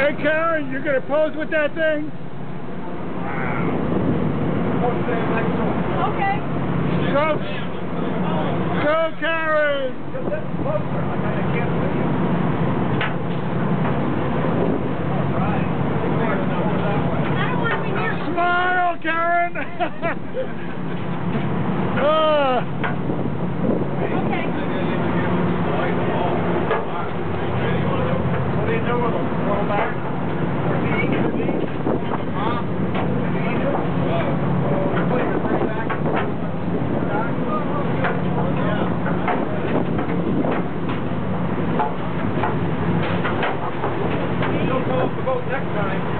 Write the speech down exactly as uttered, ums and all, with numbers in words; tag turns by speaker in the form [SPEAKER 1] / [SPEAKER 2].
[SPEAKER 1] Hey Karen, you're gonna pose with that thing?
[SPEAKER 2] Okay.
[SPEAKER 1] Go, go Karen!
[SPEAKER 2] I don't want to be near.
[SPEAKER 1] Smile, Karen! uh.
[SPEAKER 2] Okay.
[SPEAKER 3] What do you do with them? Throw them back? Huh? Put your bring back? You'll come off the boat next time.